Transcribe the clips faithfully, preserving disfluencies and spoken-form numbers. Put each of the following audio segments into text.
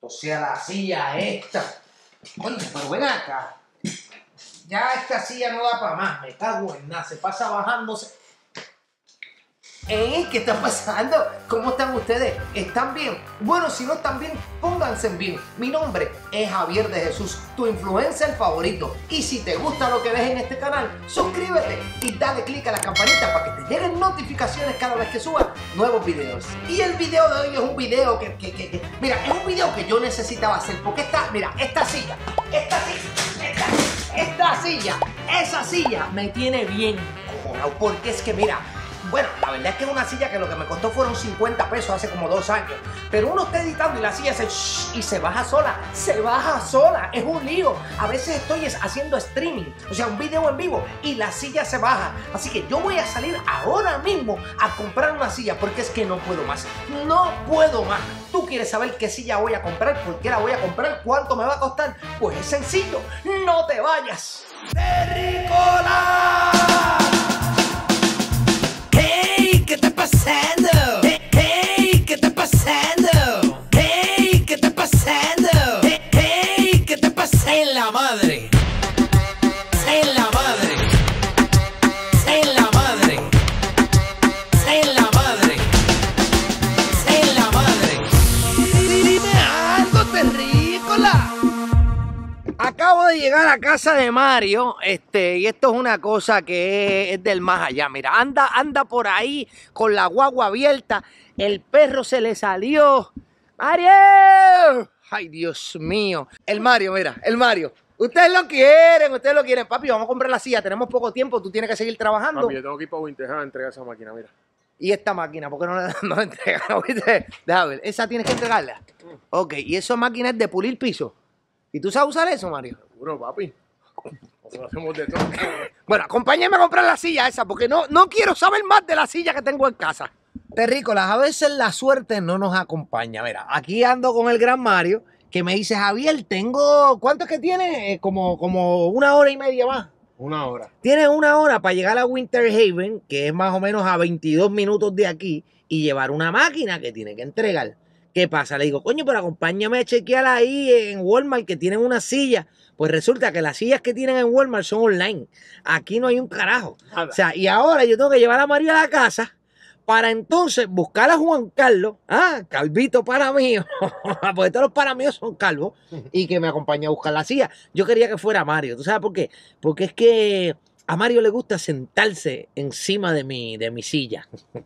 O sea, la silla esta. Coño, pero ven acá. Ya esta silla no da para más. Me cago en nada. Se pasa bajándose. ¿Eh? ¿Qué está pasando? ¿Cómo están ustedes? ¿Están bien? Bueno, si no están bien, pónganse bien. Mi nombre es Javier de Jesús, tu influencer favorito. Y si te gusta lo que ves en este canal, suscríbete y dale click a la campanita para que te lleguen notificaciones cada vez que suba nuevos videos. Y el video de hoy es un video que, que, que, que mira, es un video que yo necesitaba hacer porque esta, mira, esta silla, esta silla, esta, esta silla, esa silla me tiene bien cojonado porque es que mira, bueno, la verdad es que es una silla que lo que me costó fueron cincuenta pesos hace como dos años. Pero uno está editando y la silla se shh, y se baja sola. Se baja sola. Es un lío. A veces estoy haciendo streaming, o sea, un video en vivo y la silla se baja. Así que yo voy a salir ahora mismo a comprar una silla porque es que no puedo más. No puedo más. ¿Tú quieres saber qué silla voy a comprar? ¿Por qué la voy a comprar? ¿Cuánto me va a costar? Pues es sencillo. No te vayas. ¡Terrícola! ¿Qué está pasando? Hey, ¿qué está pasando? Hey, ¿qué está pasando? Hey, ¿qué está pasando? En la madre. En la madre. En la madre. En la madre. En la madre. Dime algo, terrícola. Acabo de llegar a casa de Mario, este, y esto es una cosa que es, es del más allá. Mira, anda, anda por ahí con la guagua abierta, el perro se le salió. ¡Mario! ¡Ay, Dios mío! El Mario, mira, el Mario. Ustedes lo quieren, ustedes lo quieren. Papi, vamos a comprar la silla, tenemos poco tiempo, tú tienes que seguir trabajando. Papi, yo tengo que ir para Winter a entregar esa máquina, mira. Y esta máquina, ¿por qué no la, no la entregan? Déjame ver, esa tienes que entregarla. Ok, y esa máquina es de pulir piso. ¿Y tú sabes usar eso, Mario? Seguro, papi. Nosotros hacemos de todo. Bueno, acompáñame a comprar la silla esa, porque no, no quiero saber más de la silla que tengo en casa. Terrícolas, a veces la suerte no nos acompaña. Mira, aquí ando con el gran Mario, que me dice, Javier, tengo... ¿Cuánto es que tiene? Eh, como, como una hora y media más. Una hora. Tienes una hora para llegar a Winter Haven, que es más o menos a veintidós minutos de aquí, y llevar una máquina que tiene que entregar. ¿Qué pasa? Le digo, coño, pero acompáñame a chequear ahí en Walmart que tienen una silla. Pues resulta que las sillas que tienen en Walmart son online. Aquí no hay un carajo. Nada. O sea, y ahora yo tengo que llevar a Mario a la casa para entonces buscar a Juan Carlos, ah, calvito para mí, porque todos los para mí son calvos, y que me acompañe a buscar la silla. Yo quería que fuera Mario. ¿Tú sabes por qué? Porque es que a Mario le gusta sentarse encima de mi, de mi silla.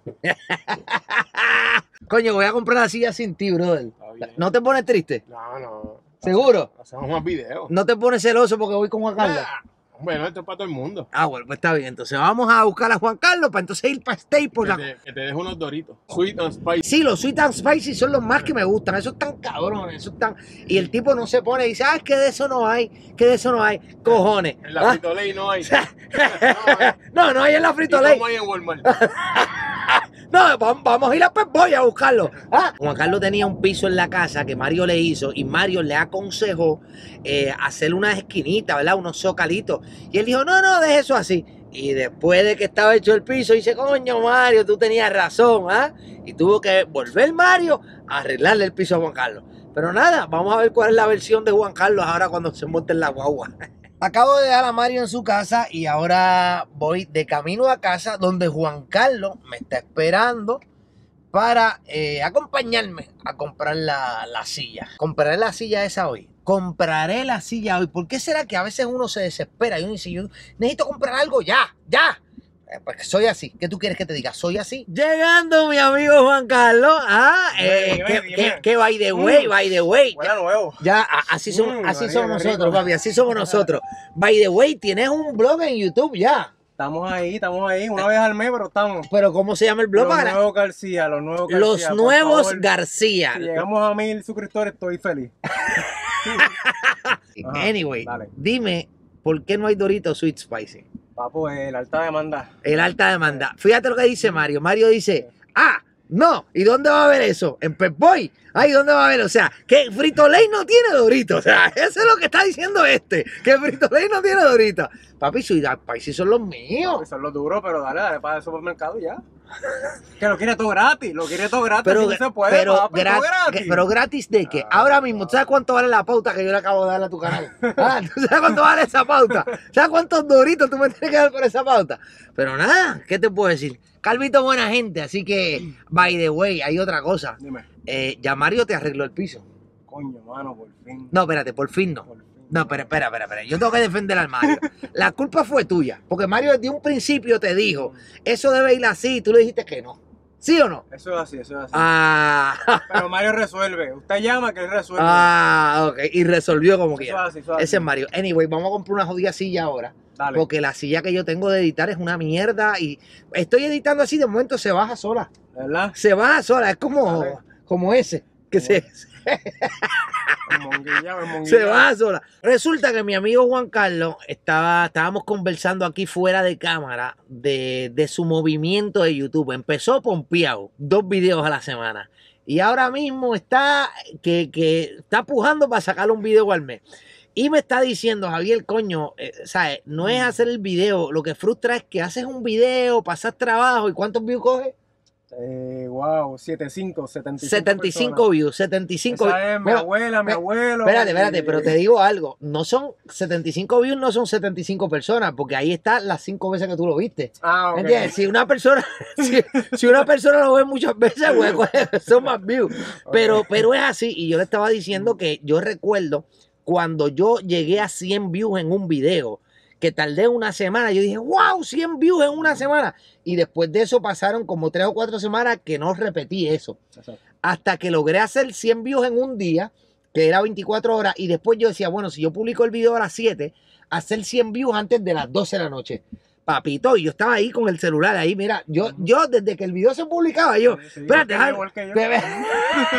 Coño, voy a comprar la silla sin ti, brother. ¿No te pones triste? No, no. ¿Seguro? Hacemos más videos. ¿No te pones celoso porque voy con Juan Carlos? Ah, bueno, esto es para todo el mundo. Ah, bueno, pues está bien. Entonces vamos a buscar a Juan Carlos para entonces ir para Staples. Que te, que te dejo unos doritos. Sweet and spicy. Sí, los sweet and spicy son los más que me gustan. Esos están cabrones, esos están... Y el tipo no se pone y dice, ah, es que de eso no hay, que de eso no hay. Cojones. En la ¿Ah? Frito-Lay no hay. No, no hay en la Frito-Lay. No hay en Walmart. No, vamos a ir a Pep Boy a buscarlo. ¿Ah? Juan Carlos tenía un piso en la casa que Mario le hizo y Mario le aconsejó eh, hacer unas esquinitas, ¿verdad? Unos zocalitos. Y él dijo, no, no, deje eso así. Y después de que estaba hecho el piso, dice, coño, Mario, tú tenías razón, ¿ah? Y tuvo que volver Mario a arreglarle el piso a Juan Carlos. Pero nada, vamos a ver cuál es la versión de Juan Carlos ahora cuando se monte en la guagua. Acabo de dejar a Mario en su casa y ahora voy de camino a casa donde Juan Carlos me está esperando para eh, acompañarme a comprar la, la silla. Compraré la silla esa hoy. Compraré la silla hoy. ¿Por qué será que a veces uno se desespera y uno dice, yo necesito comprar algo ya, ya? Eh, pues soy así. ¿Qué tú quieres que te diga? Soy así. Llegando mi amigo Juan Carlos. Ah, eh, Dime, que, dime, que, dime. que by the way, Mm. by the way. Huele nuevo. Ya, a- así, somos, Mm, así María, somos qué nosotros, rico. papi. Así somos nosotros. By the way, tienes un blog en YouTube ya. Estamos ahí, estamos ahí, una vez al mes, pero estamos. Pero ¿cómo se llama el blog? Los Para- nuevos García, los nuevos García. Los por nuevos favor. García. Si llegamos a mil suscriptores, estoy feliz. Ajá, Anyway, dale. dime, ¿por qué no hay Doritos Sweet Spicy? Papo, el alta demanda. El alta demanda. Fíjate lo que dice Mario. Mario dice, ah, no, ¿y dónde va a haber eso? En Pep Boy. Ay, ¿dónde va a haber? O sea, que Frito-Lay no tiene Doritos. O sea, eso es lo que está diciendo este. Que Frito-Lay no tiene Doritos. Papi, Sweet and Spicy son los míos. Papi, son los duros, pero dale, dale para el supermercado y ya. Que lo quiere todo gratis, lo quiere todo gratis. Pero, si no se puede, pero, papi, gra- todo gratis. que- pero gratis de qué? Ahora mismo, ¿tú sabes cuánto vale la pauta que yo le acabo de dar a tu canal? Ah, ¿tú sabes cuánto vale esa pauta? ¿Sabes cuántos doritos tú me tienes que dar por esa pauta? Pero nada, ¿qué te puedo decir? Calvito buena gente, así que, by the way, hay otra cosa. Dime. Eh, ya Mario te arregló el piso. Coño, mano, por fin. No, espérate, por fin no. Por fin. No, espera, espera, espera, espera. Yo tengo que defender al Mario. La culpa fue tuya, porque Mario desde un principio te dijo, eso debe ir así, y tú le dijiste que no. ¿Sí o no? Eso es así, eso es así. Ah, Pero Mario resuelve. Usted llama que él resuelve. ah, ok. Y resolvió como Eso es quiera. así, eso es así. Ese es Mario. Anyway, vamos a comprar una jodida silla ahora. Dale. Porque la silla que yo tengo de editar es una mierda. Y estoy editando así, de momento se baja sola. ¿Verdad? Se baja sola. Es como, Dale. como ese. Que se, El monguilla, el monguilla. se baja sola. Resulta que mi amigo Juan Carlos estaba, estábamos conversando aquí fuera de cámara de, de su movimiento de YouTube. Empezó pompeado, dos videos a la semana. Y ahora mismo está que, que está pujando para sacarle un video al mes. Y me está diciendo, Javier, coño, eh, ¿sabes? No es hacer el video. Lo que frustra es que haces un video, pasas trabajo y ¿cuántos views coges? Eh, wow, setenta y cinco, setenta y cinco. setenta y cinco personas. views, setenta y cinco Esa views. es mi Bueno, abuela, mi ve- abuelo. Espérate, espérate, y- pero te digo algo. No son setenta y cinco views, no son setenta y cinco personas, porque ahí está las cinco veces que tú lo viste. Ah, ok. ¿Entiendes? Si una persona, si, si una persona lo ve muchas veces, güey, son más views. Pero, pero es así. Y yo le estaba diciendo que yo recuerdo cuando yo llegué a cien views en un video, que tardé una semana, yo dije, wow, cien views en una semana. Y después de eso pasaron como tres o cuatro semanas que no repetí eso. Exacto. Hasta que logré hacer cien views en un día, que era veinticuatro horas, y después yo decía, bueno, si yo publico el video a las siete, hacer cien views antes de las doce de la noche. Papito, y yo estaba ahí con el celular ahí, mira, yo, yo desde que el video se publicaba, yo, Sí, sí, espérate, igual que yo, déjame- igual que yo. te ve-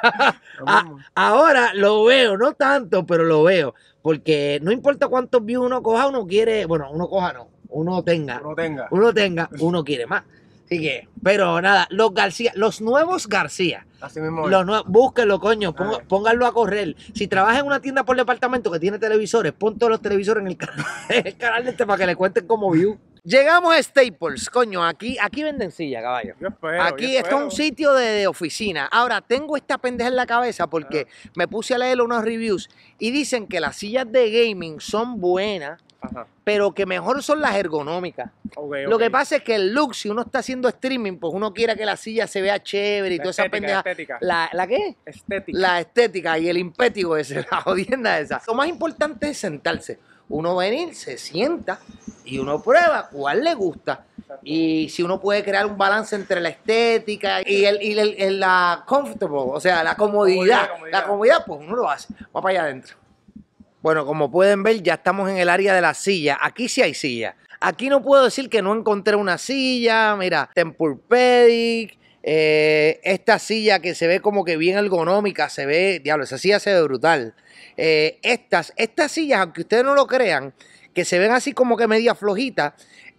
Lo Ah, mismo. ahora lo veo, no tanto, pero lo veo, porque no importa cuántos views uno coja, uno quiere, bueno, uno coja no, uno tenga, No tenga. uno tenga, uno quiere más. Así que, pero nada, los García, los nuevos García, Así mismo es. los nuevos, búsquenlo, coño, ponga- Dale. pónganlo a correr. Si trabajas en una tienda por departamento que tiene televisores, pon todos los televisores en el canal, en el canal de este para que le cuenten como view. Llegamos a Staples, coño, aquí, aquí venden silla, caballo. Yo espero, Aquí yo esto es un espero. sitio de, de oficina. Ahora, tengo esta pendeja en la cabeza porque me puse a leer unos reviews y dicen que las sillas de gaming son buenas, Ajá. pero que mejor son las ergonómicas. Ok, Lo ok. que pasa es que el look, si uno está haciendo streaming, pues uno quiere que la silla se vea chévere y La toda esa estética, pendeja. estética. ¿La, ¿La qué? Estética. La estética y el impétigo ese, la jodienda esa. Lo más importante es sentarse. Uno venir, se sienta y uno prueba cuál le gusta. Y si uno puede crear un balance entre la estética y, el, y el- el- la comfortable, o sea, la comodidad, Comodidad, comodidad. la comodidad, pues uno lo hace. Vamos para allá adentro. Bueno, como pueden ver, ya estamos en el área de la silla. Aquí sí hay silla. Aquí no puedo decir que no encontré una silla. Mira, Tempur-Pedic. Eh, esta silla que se ve como que bien ergonómica, se ve, diablo, esa silla se ve brutal. Eh, estas, estas sillas, aunque ustedes no lo crean, que se ven así como que media flojitas,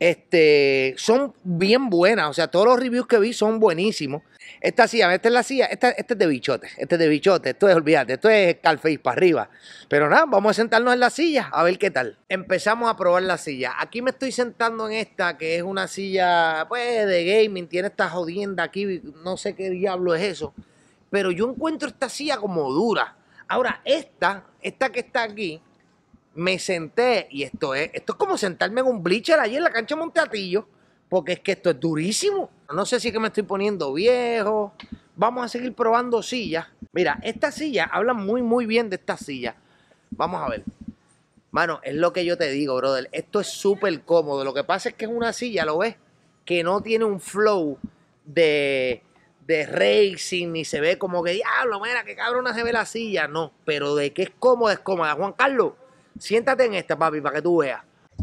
este, son bien buenas. O sea, todos los reviews que vi son buenísimos. Esta silla, esta es la silla, esta, esta es de bichote, este es de bichote, esto es, olvídate, esto es Scarface para arriba. Pero nada, vamos a sentarnos en la silla a ver qué tal. Empezamos a probar la silla. Aquí me estoy sentando en esta, que es una silla, pues, de gaming, tiene esta jodienda aquí, no sé qué diablo es eso. Pero yo encuentro esta silla como dura. Ahora, esta, esta que está aquí, me senté y esto es, esto es como sentarme en un bleacher allí en la cancha de Monteatillo, porque es que esto es durísimo. No sé si es que me estoy poniendo viejo. Vamos a seguir probando sillas. Mira, esta silla, hablan muy, muy bien de esta silla. Vamos a ver. Mano, es lo que yo te digo, brother. Esto es súper cómodo. Lo que pasa es que es una silla, ¿lo ves? Que no tiene un flow de, de racing, ni se ve como que, diablo, mira, qué cabrona se ve la silla. No, pero de que es cómoda, es cómoda. Juan Carlos, siéntate en esta, papi, para que tú veas.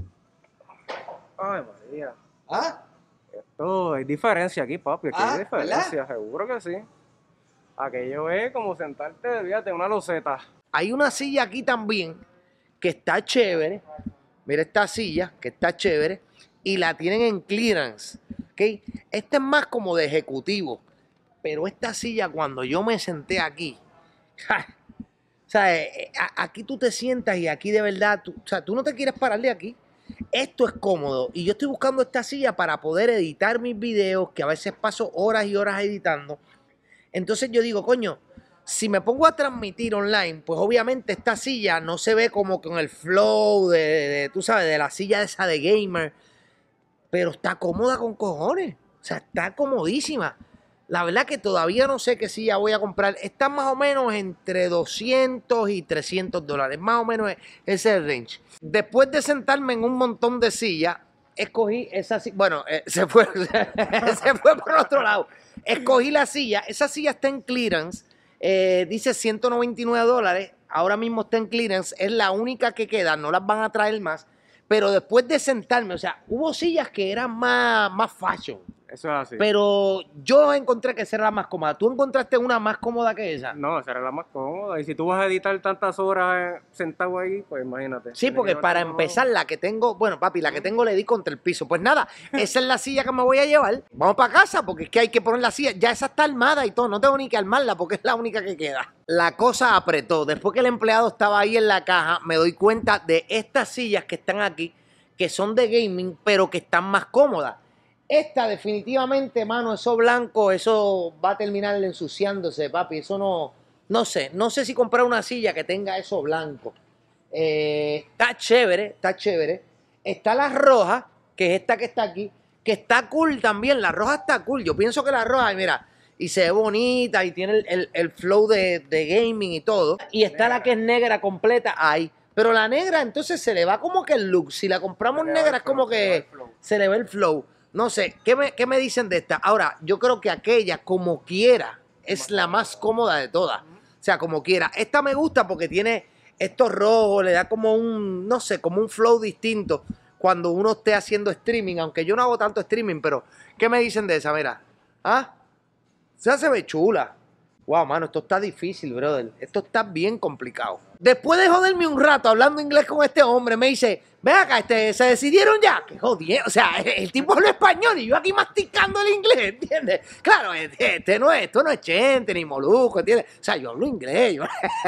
Ay, María. ¿Ah? Esto hay diferencia aquí, papi. Aquí Ah, hay diferencia, seguro que sí. Aquello es como sentarte, fíjate, una loseta. Hay una silla aquí también que está chévere. Mira esta silla que está chévere y la tienen en clearance. ¿Okay? Esta es más como de ejecutivo. Pero esta silla, cuando yo me senté aquí, ¡ja! O sea, eh, a- aquí tú te sientas y aquí de verdad, tú, o sea, tú no te quieres parar de aquí. esto es cómodo y yo estoy buscando esta silla para poder editar mis videos, que a veces paso horas y horas editando. Entonces yo digo, coño, si me pongo a transmitir online, pues obviamente esta silla no se ve como con el flow de, de, de tú sabes, de la silla esa de gamer, pero está cómoda con cojones. O sea, está comodísima. La verdad que todavía no sé qué silla voy a comprar. Está más o menos entre doscientos y trescientos dólares. Más o menos ese es el range. Después de sentarme en un montón de sillas, escogí esa silla. Bueno, eh, se fue, se fue por otro lado. Escogí la silla. Esa silla está en clearance. Eh, dice ciento noventa y nueve dólares. Ahora mismo está en clearance. Es la única que queda. No las van a traer más. Pero después de sentarme, o sea, hubo sillas que eran más, más fashion. Eso es así. Pero yo encontré que esa era la más cómoda. ¿Tú encontraste una más cómoda que esa? No, esa era la más cómoda. Y si tú vas a editar tantas horas eh, sentado ahí, pues imagínate. Sí, porque para empezar, la que tengo, bueno, papi, la que tengo le di contra el piso. Pues nada, esa es la silla que me voy a llevar. Vamos para casa, porque es que hay que poner la silla. Ya esa está armada y todo. No tengo ni que armarla porque es la única que queda. La cosa apretó. Después que el empleado estaba ahí en la caja, me doy cuenta de estas sillas que están aquí, que son de gaming, pero que están más cómodas. Esta definitivamente, mano, eso blanco, eso va a terminar ensuciándose, papi. Eso no, no sé, no sé si comprar una silla que tenga eso blanco. Eh, está chévere, está chévere. Está la roja, que es esta que está aquí, que está cool también. La roja está cool. Yo pienso que la roja, mira, y se ve bonita y tiene el, el, el flow de, de gaming y todo. Y está la que es negra completa ahí. Pero la negra entonces se le va como que el look. Si la compramos negra es como que se le ve el flow. No sé, ¿qué me, ¿qué me dicen de esta? Ahora, yo creo que aquella, como quiera, es la más cómoda de todas. O sea, como quiera. Esta me gusta porque tiene estos rojos, le da como un, no sé, como un flow distinto cuando uno esté haciendo streaming. Aunque yo no hago tanto streaming, pero ¿qué me dicen de esa? Mira, ¿ah? O sea, se ve chula. Wow, mano, esto está difícil, brother. Esto está bien complicado. Después de joderme un rato hablando inglés con este hombre, me dice, ve acá, este, ¿se decidieron ya? ¡Qué jodido! O sea, el tipo habla español y yo aquí masticando el inglés, ¿entiendes? Claro, este, este no es, esto no es Chente ni Molusco, ¿entiendes? O sea, yo hablo inglés. Yo...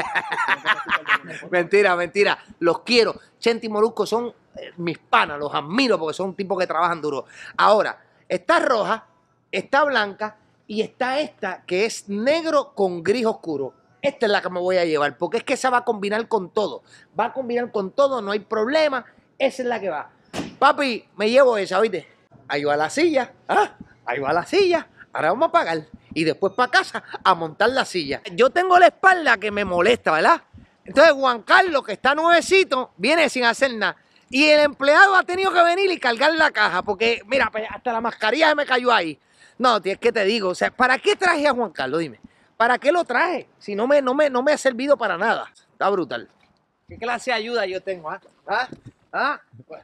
mentira, mentira. Los quiero. Chente y Molusco son eh, mis panas, los admiro porque son tipos que trabajan duro. Ahora, está roja, está blanca, y está esta que es negro con gris oscuro. Esta es la que me voy a llevar, porque es que esa va a combinar con todo. Va a combinar con todo, no hay problema. Esa es la que va. Papi, me llevo esa, ¿oíste? Ahí va la silla. ¿Ah? Ahí va la silla. Ahora vamos a pagar. Y después para casa a montar la silla. Yo tengo la espalda que me molesta, ¿verdad? Entonces Juan Carlos, que está nuevecito, viene sin hacer nada. Y el empleado ha tenido que venir y cargar la caja, porque, mira, hasta la mascarilla se me cayó ahí. No, tío, es que te digo, o sea, ¿para qué traje a Juan Carlos? Dime, ¿para qué lo traje? Si no me, no me, no me ha servido para nada. Está brutal. ¿Qué clase de ayuda yo tengo? ¿Ah? ¿Ah? ¿Ah? Bueno.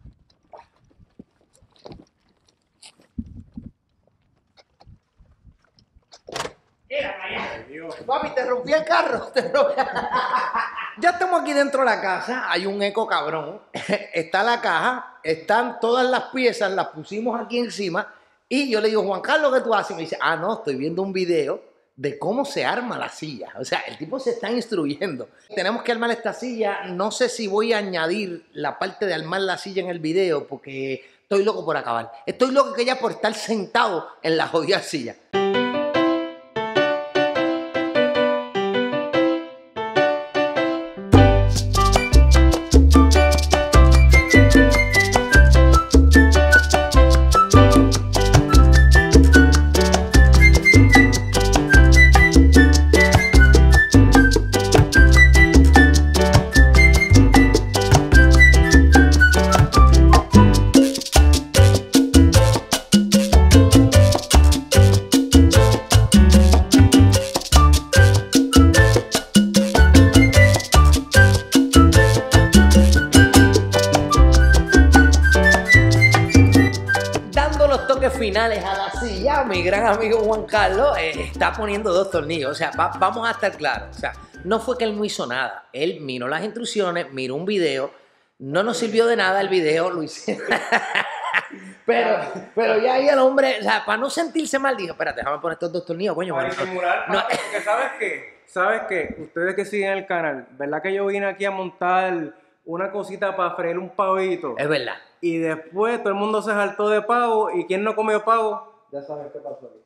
Papi, te rompí el carro. Te rompí... Ya estamos aquí dentro de la casa. Hay un eco cabrón. Está la caja. Están todas las piezas. Las pusimos aquí encima. Y yo le digo, Juan Carlos, ¿qué tú haces? Y me dice, ah, no, estoy viendo un video de cómo se arma la silla. O sea, el tipo se está instruyendo. Tenemos que armar esta silla. No sé si voy a añadir la parte de armar la silla en el video porque estoy loco por acabar. Estoy loco que ya por estar sentado en la jodida silla. Finales a la silla, mi gran amigo Juan Carlos eh, está poniendo dos tornillos. O sea, va, vamos a estar claros. O sea, no fue que él no hizo nada. Él miró las instrucciones, miró un video. No nos sirvió de nada el video, lo hice. pero, pero ya ahí el hombre, o sea, para no sentirse mal, dijo, espérate, déjame poner estos dos tornillos, coño. Para bueno, simular, no, porque ¿sabes qué? ¿Sabes qué? Ustedes que siguen el canal, ¿verdad que yo vine aquí a montar una cosita para freír un pavito. Es verdad. Y después todo el mundo se saltó de pavo. ¿Y quién no comió pavo? Ya saben qué pasó ahí.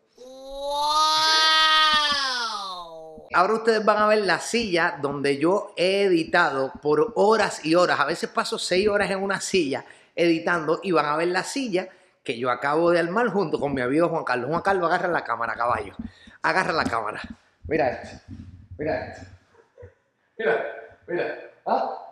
Ahora ustedes van a ver la silla donde yo he editado por horas y horas. A veces paso seis horas en una silla editando y van a ver la silla que yo acabo de armar junto con mi amigo Juan Carlos. Juan Carlos, agarra la cámara, caballo. Agarra la cámara. Mira esto. Mira esto. Mira, mira. ¿Ah?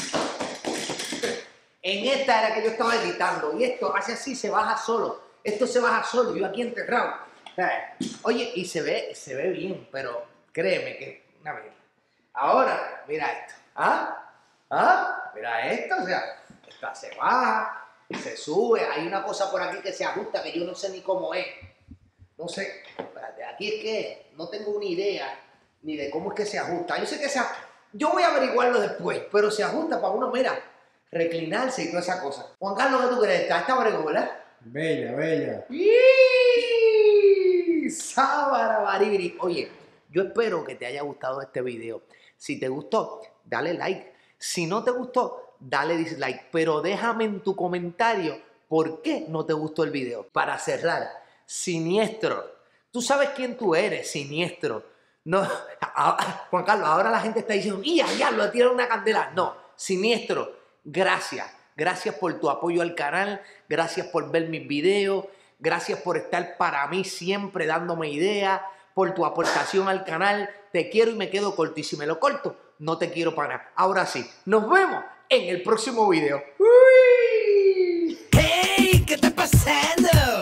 En esta era que yo estaba editando y esto hace así, se baja solo. Esto se baja solo, yo aquí enterrado. Oye, y se ve, se ve bien, pero créeme que una vez. Ahora, mira esto. ¿Ah? ¿Ah? Mira esto, o sea, esta se baja, se sube. Hay una cosa por aquí que se ajusta que yo no sé ni cómo es. No sé. Espérate, aquí es que no tengo una idea ni de cómo es que se ajusta. Yo sé que se Yo voy a averiguarlo después, pero se ajusta para uno, mira, reclinarse y toda esa cosa. Juan Carlos, ¿qué tú crees? Está esta brego, ¿verdad? Bella, bella. Sábara baribiri. Oye, yo espero que te haya gustado este video. Si te gustó, dale like. Si no te gustó, dale dislike. Pero déjame en tu comentario por qué no te gustó el video. Para cerrar, Siniestro. Tú sabes quién tú eres, Siniestro. No, Juan Carlos, ahora la gente está diciendo, ¡ya, ya, lo tiraron una candela! No, Siniestro, gracias. Gracias por tu apoyo al canal. Gracias por ver mis videos. Gracias por estar para mí siempre dándome ideas, por tu aportación al canal. Te quiero y me quedo corto. Y si me lo corto, no te quiero para nada. Ahora sí, nos vemos en el próximo video. Hey, ¿qué está pasando?